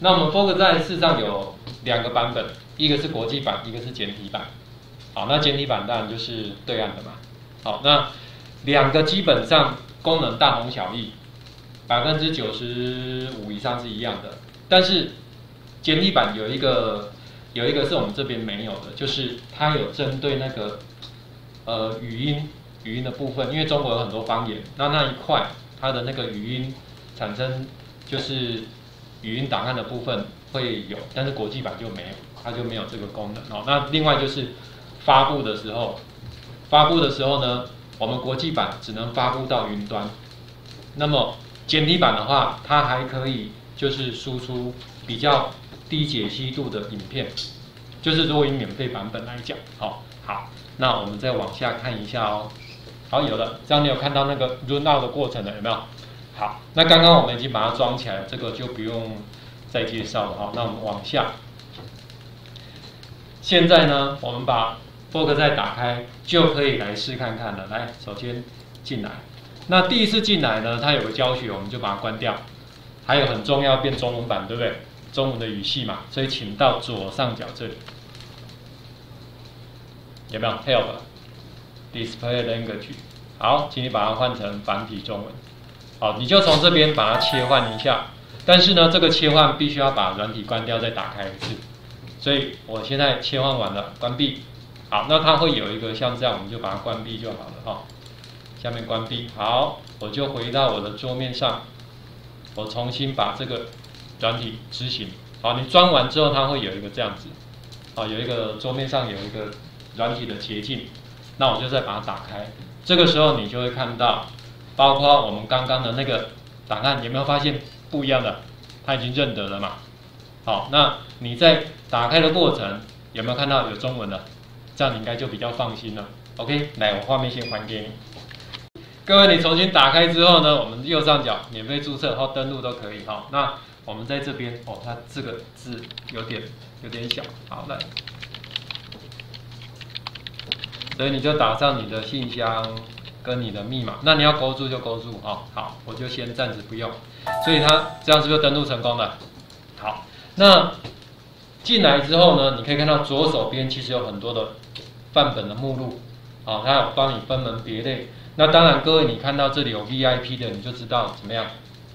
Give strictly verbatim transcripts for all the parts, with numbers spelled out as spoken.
那我们 Focusrite 事实上有两个版本，一个是国际版，一个是简体版。好，那简体版当然就是对岸的嘛。好，那两个基本上功能大同小异，百分之九十五以上是一样的。但是简体版有一个有一个是我们这边没有的，就是它有针对那个呃语音语音的部分，因为中国有很多方言，那那一块它的那个语音产生就是语音档案的部分会有，但是国际版就没有，它就没有这个功能哦。那另外就是发布的时候，发布的时候呢，我们国际版只能发布到云端，那么简体版的话，它还可以就是输出比较低解析度的影片，就是如果以免费版本来讲，好，好，那我们再往下看一下哦。好，有了，这样你有看到那个 run out 的过程了，有没有？好，那刚刚我们已经把它装起来，这个就不用再介绍了哈。那我们往下，现在呢，我们把 Focusrite 打开，就可以来试看看了。来，首先进来，那第一次进来呢，它有个教学，我们就把它关掉。还有很重要，变中文版，对不对？中文的语系嘛，所以请到左上角这里，有没有 Help Display Language？ 好，请你把它换成繁体中文。好，你就从这边把它切换一下。但是呢，这个切换必须要把软体关掉，再打开一次。所以我现在切换完了，关闭。好，那它会有一个像这样，我们就把它关闭就好了哈。下面关闭。好，我就回到我的桌面上，我重新把这个软体执行。好，你装完之后，它会有一个这样子。好，有一个桌面上有一个软体的捷径。那我就再把它打开。这个时候你就会看到，包括我们刚刚的那个档案，有没有发现不一样的？它已经认得了嘛。好，那你在打开的过程有没有看到有中文的？这样你应该就比较放心了。OK， 来，我画面先还给你。各位，你重新打开之后呢，我们右上角免费注册或登录都可以哈。那我们在这边哦，它这个字有点有点小，好来，所以你就打上你的信箱跟你的密码，那你要勾住就勾住哈、哦。好，我就先暂时不用，所以它这样是不是登录成功了？好，那进来之后呢，你可以看到左手边其实有很多的范本的目录，啊、哦，它有帮你分门别类。那当然，各位你看到这里有 V I P 的，你就知道怎么样。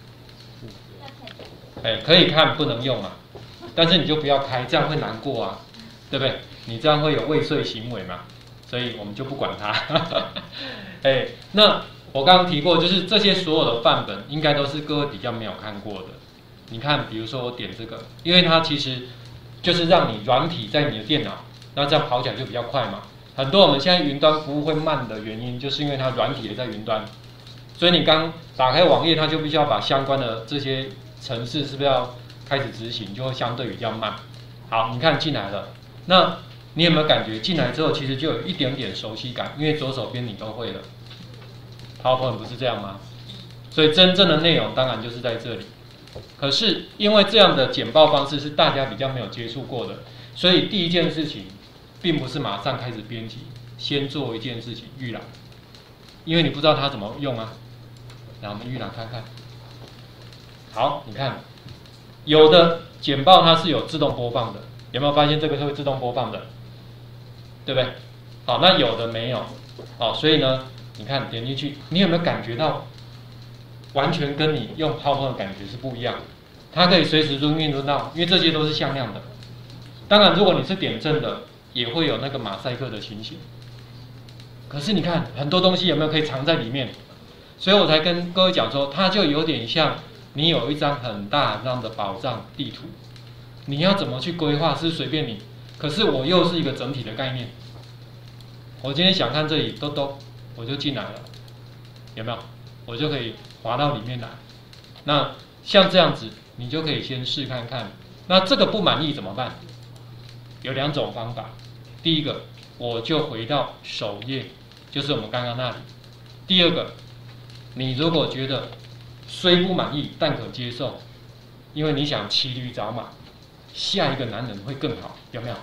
哎，可以看，不能用嘛。但是你就不要开，这样会难过啊，对不对？你这样会有未遂行为嘛，所以我们就不管它。哎，那我刚刚提过，就是这些所有的范本，应该都是各位比较没有看过的。你看，比如说我点这个，因为它其实就是让你软体在你的电脑，那这样跑起来就比较快嘛。很多我们现在云端服务会慢的原因，就是因为它软体也在云端，所以你刚打开网页，它就必须要把相关的这些程式是不是要开始执行，就会相对比较慢。好，你看进来了，那你有没有感觉进来之后，其实就有一点点熟悉感，因为左手边你都会了。PowerPoint 不是这样吗？所以真正的内容当然就是在这里。可是因为这样的简报方式是大家比较没有接触过的，所以第一件事情并不是马上开始编辑，先做一件事情预览，因为你不知道它怎么用啊。来，我们预览看看。好，你看，有的简报它是有自动播放的，有没有发现这个是会自动播放的？对不对？好，那有的没有。好，所以呢，你看点进去，你有没有感觉到？完全跟你用 PowerPoint 的感觉是不一样，它可以随时 run in run out， 因为这些都是向量的。当然，如果你是点阵的，也会有那个马赛克的情形。可是你看，很多东西有没有可以藏在里面？所以我才跟各位讲说，它就有点像你有一张很大张的宝藏地图，你要怎么去规划是随便你。可是我又是一个整体的概念。我今天想看这里，咚咚，我就进来了，有没有？我就可以滑到里面来。那像这样子，你就可以先试看看。那这个不满意怎么办？有两种方法。第一个，我就回到首页，就是我们刚刚那里。第二个，你如果觉得虽不满意但可接受，因为你想骑驴找马，下一个男人会更好，有没有？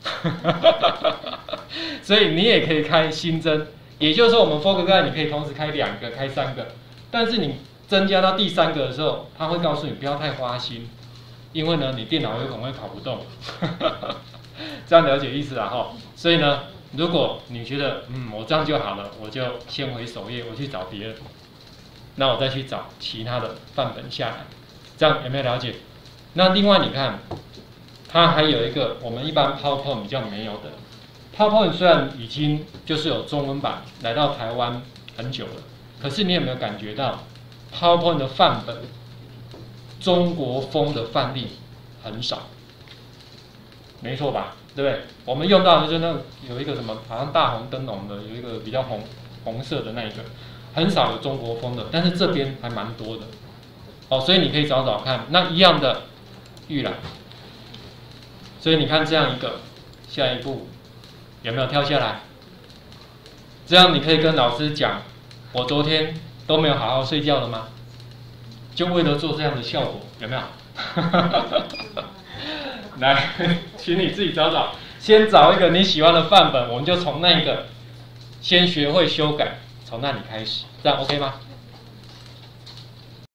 所以你也可以开新增。也就是说，我们 Focusrite 你可以同时开两个、开三个，但是你增加到第三个的时候，它会告诉你不要太花心， 因为呢，你电脑有可能会跑不动，这样了解意思啊哈。所以呢，如果你觉得嗯我这样就好了，我就先回首页，我去找别人，那我再去找其他的范本下来，这样有没有了解？那另外你看，它还有一个我们一般 PowerPoint 比较没有的。PowerPoint 虽然已经就是有中文版来到台湾很久了，可是你有没有感觉到 PowerPoint 的范本，中国风的范例很少？没错吧？对不对？我们用到的就是那有一个什么，好像大红灯笼的，有一个比较红红色的那一个，很少有中国风的，但是这边还蛮多的。哦，所以你可以找找看。那一样的预览，所以你看这样一个，下一步。有没有跳下来？这样你可以跟老师讲，我昨天都没有好好睡觉了吗？就为了做这样的效果，有没有？来，请你自己找找，先找一个你喜欢的范本，我们就从那个先学会修改，从那里开始，这样 OK 吗？